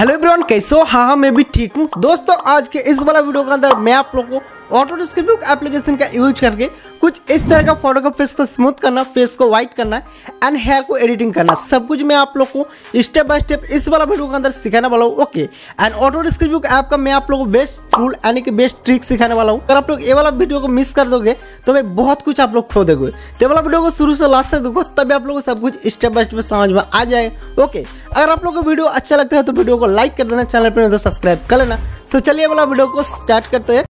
Hello everyone, कैसे हो? हाँ, मैं भी ठीक हूँ। दोस्तों, आज के इस वाला वीडियो के अंदर मैं आप लोगों को ऑटो डिस्क्रिप्ट बुक एप्लीकेशन का यूज करके कुछ इस तरह का फोटो का फेस को स्मूथ करना, फेस को वाइट करना एंड हेयर को एडिटिंग करना, सब कुछ मैं आप लोग को स्टेप बाय स्टेप इस वाला वीडियो के अंदर सिखाने वाला हूँ। Okay, and auto descript book app का मैं आप लोगों को बेस्ट टूल यानी कि बेस्ट ट्रिक सिखाने वाला हूँ। अगर आप लोग ये वाला वीडियो को मिस कर दोगे तो भाई बहुत कुछ आप लोग खो दोगे। तो वाला वीडियो को शुरू से लास्ट तक देखो, तभी आप लोग को सब कुछ स्टेप बाय स्टेप समझ में आ जाएगा। ओके, अगर आप लोग को वीडियो अच्छा लगता है तो वीडियो को लाइक कर देना, चैनल पर सब्सक्राइब कर लेना। तो चलिए वाला वीडियो को स्टार्ट करते हैं।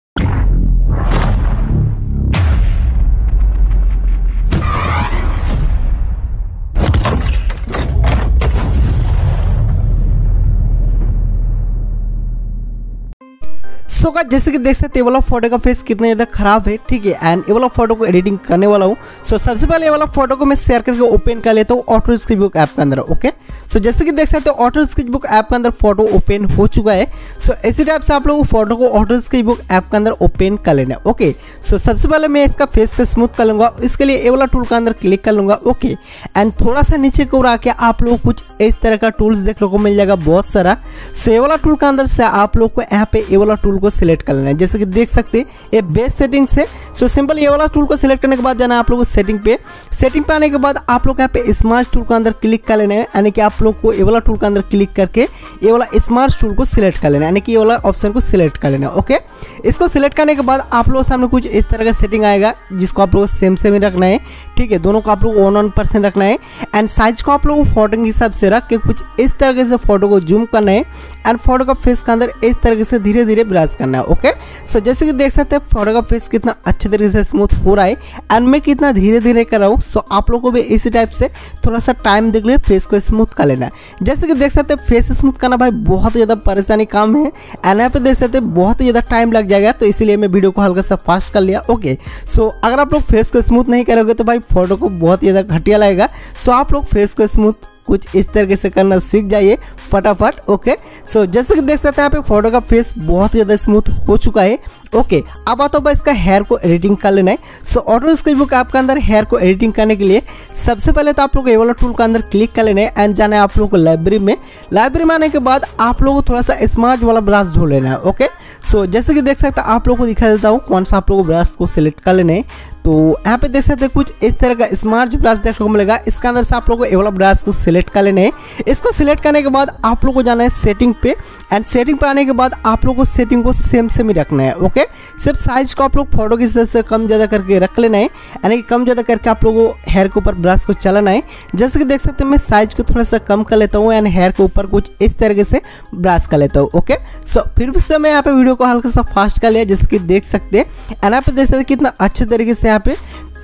सो गाइस, जैसे कि देख सकते हैं ये वाला फोटो का फेस कितना ज़्यादा खराब है, ठीक है। एंड ये वाला फोटो को एडिटिंग करने वाला हूँ। सो सबसे पहले ये वाला फोटो को मैं शेयर करके ओपन कर लेता हूँ ऑटो डिस्क्रिप्ट बुक ऐप के अंदर। ओके, सो जैसे कि देख सकते हो ऑटो डिस्क्रिप्ट बुक ऐप के अंदर फोटो ओपन हो चुका है। सो इसी टाइप से आप लोगों को फोटो को ऑटो डिस्क्रिप्ट बुक ऐप के अंदर ओपन कर लेना है। ओके, सो सबसे पहले मैं इसका फेस को स्मूथ कर लूँगा। इसके लिए ये वाला टूल के अंदर क्लिक कर लूँगा। ओके, एंड थोड़ा सा नीचे को आके आप लोग कुछ इस तरह का टूल्स देखने को मिल जाएगा बहुत सारा। सो ये वाला टूल के अंदर से आप लोग को यहाँ पे ये वाला टूल को सिलेक्ट कर लेना है। जैसे कि देख सकते हैं ये बेस सेटिंग्स है। सो सिंपल ये वाला टूल को सिलेक्ट करने के बाद जाना है आप लोग को सेटिंग पे आने के बाद आप लोग यहाँ पे स्मार्ट टूल के अंदर क्लिक कर लेना है। यानी कि आप लोग को ये वाला टूल के अंदर क्लिक करके ये वाला स्मार्ट टूल को सिलेक्ट कर लेना है, यानी कि ये वाला ऑप्शन को सिलेक्ट कर लेना है। ओके, इसको सिलेक्ट करने के बाद आप लोगों के सामने कुछ इस तरह का सेटिंग आएगा, जिसको आप लोग सेम ही रखना है, ठीक है। दोनों को आप लोग 1% रखना है। एंड साइज को आप लोग फोटो के हिसाब से रख के कुछ इस तरीके से फोटो को जूम करना है एंड फोटो का फेस के अंदर इस तरीके से धीरे धीरे ब्रश करना है। ओके, सो जैसे कि देख सकते हैं फोटो का फेस कितना अच्छे तरीके से स्मूथ हो रहा है एंड मैं कितना धीरे धीरे कर रहा हूँ। सो आप लोगों को भी इसी टाइप से थोड़ा सा टाइम देख ले फेस को स्मूथ कर लेना है। जैसे कि देख सकते हैं फेस स्मूथ करना भाई बहुत ज़्यादा परेशानी काम है एंड यहाँ पे देख सकते हैं बहुत ही ज़्यादा टाइम लग जाएगा, तो इसीलिए मैं वीडियो को हल्का सा फास्ट कर लिया। ओके, सो अगर आप लोग फेस को स्मूथ नहीं करोगे तो भाई फोटो को बहुत ज़्यादा घटिया लगेगा। सो आप लोग फेस को स्मूथ कुछ इस तरीके से करना सीख जाइए फटाफट। ओके, सो जैसे कि देख सकते हैं यहाँ पे फोटो का फेस बहुत ज़्यादा स्मूथ हो चुका है। ओके, अब आता है इसका हेयर को एडिटिंग कर लेना है। So auto descript book app के अंदर हेयर को एडिटिंग करने के लिए सबसे पहले तो आप लोग ये वाला टूल के अंदर क्लिक कर लेना है एंड जाना है आप लोग को लाइब्रेरी में आने के बाद आप लोगों को थोड़ा सा स्मार्ट वाला ब्रश ढूंढ लेना है। ओके, सो जैसे कि देख सकते हैं आप लोग को दिखा देता हूँ कौन सा आप लोग ब्रश को सिलेक्ट कर लेना है। तो यहाँ पे देख सकते हैं कुछ इस तरह का स्मार्ट ब्रश देखने को मिलेगा। इसके अंदर से आप लोग को ये वाला ब्रश को सिलेक्ट कर लेना है। इसको सिलेक्ट करने के बाद आप लोग को जाना है सेटिंग पे एंड सेटिंग पे आने के बाद आप लोग को सेटिंग को सेम ही रखना है। ओके, सिर्फ साइज को आप लोग फोटो की हिसाब से कम ज़्यादा करके रख लेना है, यानी कि कम ज़्यादा करके आप लोगों को हेयर के ऊपर ब्रश को चलाना है। जैसे कि देख सकते हैं मैं साइज को थोड़ा सा कम कर लेता हूँ एंड हेयर के ऊपर कुछ इस तरीके से ब्रश कर लेता हूँ। ओके, सो फिर से मैं यहाँ पे वीडियो को हल्का सा फास्ट कर लिया, जैसे कि देख सकते हैं एंड यहाँ पे देख सकते हैं कितना अच्छे तरीके से यहाँ पे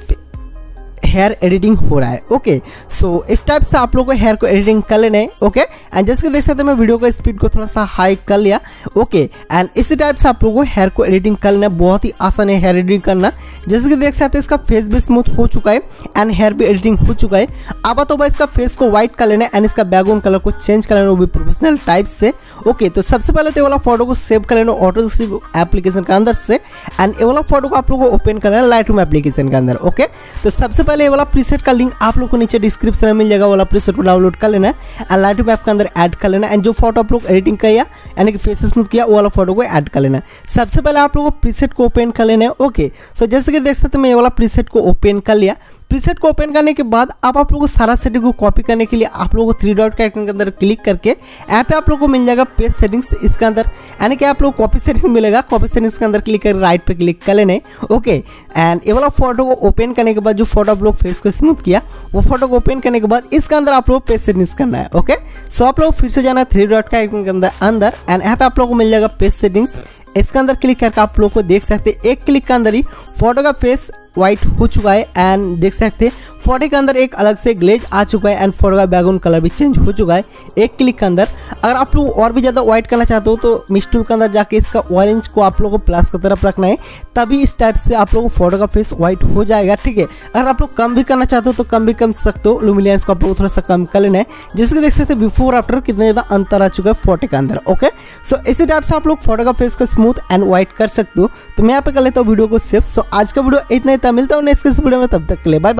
हेयर एडिटिंग हो रहा है। ओके, सो इस टाइप से आप लोग को हेयर को एडिटिंग कर लेना है। ओके, एंड जैसे कि देख सकते हैं मैं वीडियो का स्पीड को थोड़ा सा हाई कर लिया। ओके, एंड इसी टाइप से आप लोगों को हेयर को एडिटिंग कर लेना, बहुत ही आसान है हेयर एडिटिंग करना। जैसे कि देख सकते हैं इसका फेस भी स्मूथ हो चुका है एंड हेयर भी एडिटिंग हो चुका है। अब तो भाई इसका फेस को व्हाइट कर लेना है एंड इसका बैकग्राउंड कलर को चेंज कर लेना, वो भी प्रोफेशनल टाइप से। ओके, तो सबसे पहले तो ये वाला फोटो को सेव कर लेना ऑटो डिस्क्रिप्ट एप्लीकेशन के अंदर से एंड ये वाला फोटो को आप लोग को ओपन कर लेना लाइटरूम एप्लीकेशन के अंदर। ओके, तो सबसे पहले ये वाला प्रीसेट का लिंक आप लोग को नीचे डिस्क्रिप्शन में मिल जाएगा, वाला प्रीसेट को डाउनलोड कर लेना एंड लाइटरूम ऐप के अंदर ऐड कर लेना एंड जो फोटो आप लोग एडिटिंग किया यानी कि फेस स्मूथ किया वो वाला फोटो को ऐड कर लेना। सबसे पहले आप लोगों को प्रीसेट को ओपन कर लेना है। ओके, सो जैसे कि देख सकते हैं मैं ये वाला प्रीसेट को ओपन कर लिया। प्रीसेट को ओपन करने के बाद अब आप लोगों को सारा सेटिंग को कॉपी करने के लिए आप लोगों को 3 डॉट के आइकन के अंदर क्लिक करके यहाँ पे आप लोगों को मिल जाएगा पेज सेटिंग्स, इसके अंदर यानी कि आप लोग कॉपी सेटिंग मिलेगा। कॉपी सेटिंग्स के अंदर क्लिक कर राइट पे क्लिक कर लेने। ओके, एंड ये वाला फोटो को ओपन करने के बाद जो फोटो आप लोग फेस को स्मूथ किया वो फोटो को ओपन करने के बाद इसके अंदर आप लोग पेज सेटिंग्स करना है। ओके, सो आप लोग फिर से जाना है 3 डॉट के आइकन के अंदर एंड यहाँ पे आप लोग को मिल जाएगा पेज सेटिंग्स। इसके अंदर क्लिक करके आप लोग को देख सकते हैं एक क्लिक के अंदर ही फोटो का फेस वाइट हो चुका है एंड देख सकते हैं फोटो के अंदर एक अलग से ग्लेज आ चुका है एंड फोटो का बैकग्राउंड कलर भी चेंज हो चुका है एक क्लिक के अंदर। अगर आप लोग और भी ज़्यादा वाइट करना चाहते हो तो मिक्स टूल के अंदर जाके इसका ऑरेंज को आप लोगों को प्लस की तरफ रखना है, तभी इस टाइप से आप लोगों को फोटो का फेस वाइट हो जाएगा। ठीक है, अगर आप लोग कम भी करना चाहते हो तो कम भी कर सकते हो, लुमिनेंस को आप लोग थोड़ा सा कम कर लेना है, जिसके देख सकते हैं बिफोर आफ्टर कितना ज़्यादा अंतर आ चुका है फोटो के अंदर। ओके, सो इसी टाइप से आप लोग फोटो का फेस को स्मूथ एंड वाइट कर सकते हो। तो मैं यहाँ पे कर लेता हूँ वीडियो को सेव। सो आज का वीडियो इतना ही था, मिलता हूँ नेक्स्ट वीडियो में, तब तक के लिए बाय।